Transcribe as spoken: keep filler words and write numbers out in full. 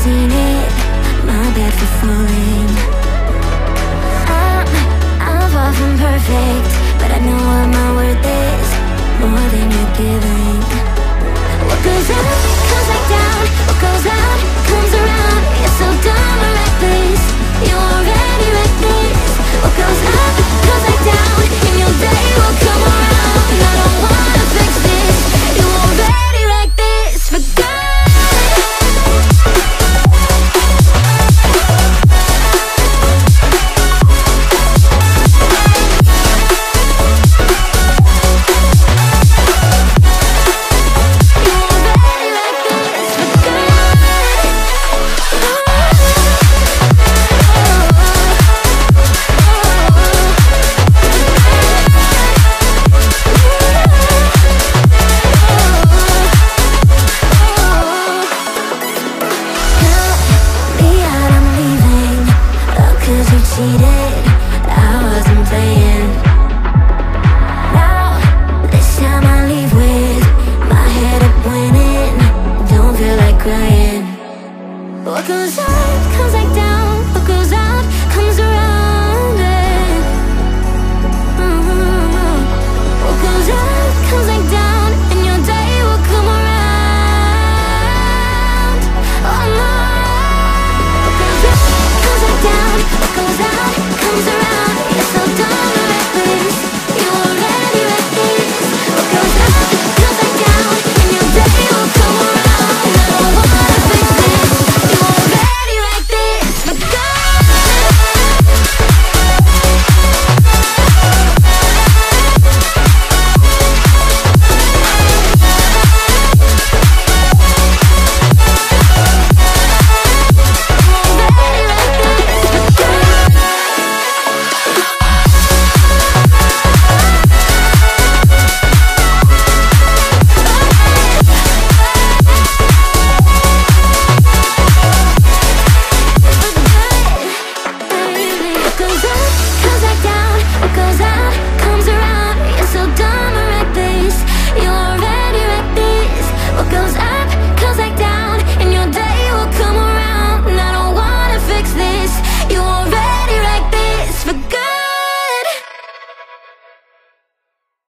seen it, my bad for falling. I'm, I'm far from perfect, but I know what my worth is, more than you're giving. What goes up, comes back down. What goes out, comes around. You're so dumb or reckless, you already reckless. What goes up, comes back down, and your day will come around. I don't wanna fix this, you already wrecked this. Forget. Cheated.